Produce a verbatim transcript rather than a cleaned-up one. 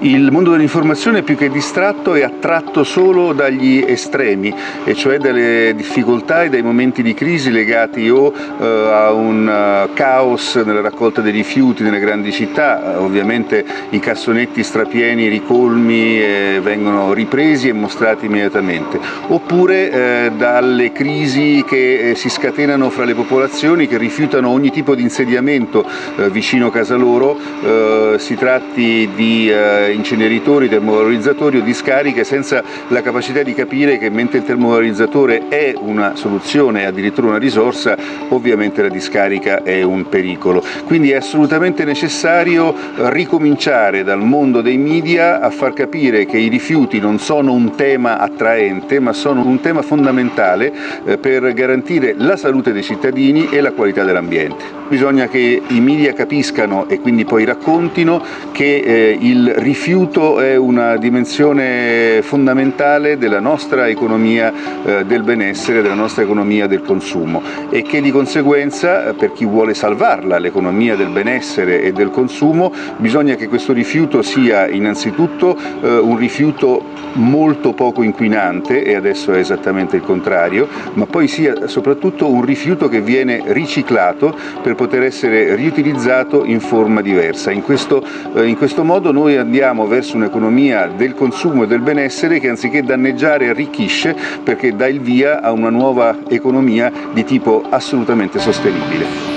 Il mondo dell'informazione più che distratto è attratto solo dagli estremi, e cioè dalle difficoltà e dai momenti di crisi legati o eh, a un uh, caos nella raccolta dei rifiuti nelle grandi città. Ovviamente i cassonetti strapieni, ricolmi eh, vengono ripresi e mostrati immediatamente, oppure eh, dalle crisi che eh, si scatenano fra le popolazioni che rifiutano ogni tipo di insediamento eh, vicino a casa loro, eh, si tratti di eh, inceneritori, termovalorizzatori o discariche, senza la capacità di capire che mentre il termovalorizzatore è una soluzione, addirittura una risorsa, ovviamente la discarica è un pericolo. Quindi è assolutamente necessario ricominciare dal mondo dei media a far capire che i rifiuti non sono un tema attraente, ma sono un tema fondamentale eh, per garantire la salute dei cittadini e la qualità dell'ambiente. Bisogna che i media capiscano e quindi poi raccontino che eh, il rifiuto è una dimensione fondamentale della nostra economia eh, del benessere, della nostra economia del consumo, e che di conseguenza, per chi vuole salvarla, l'economia del benessere e del consumo, bisogna che questo rifiuto sia innanzitutto eh, un rifiuto molto poco inquinante, e adesso è esattamente il contrario, ma poi sia soprattutto un rifiuto che viene riciclato per poter essere riutilizzato in forma diversa. In questo, eh, in questo modo noi andiamo verso un'economia del consumo e del benessere che, anziché danneggiare, arricchisce, perché dà il via a una nuova economia di tipo assolutamente sostenibile.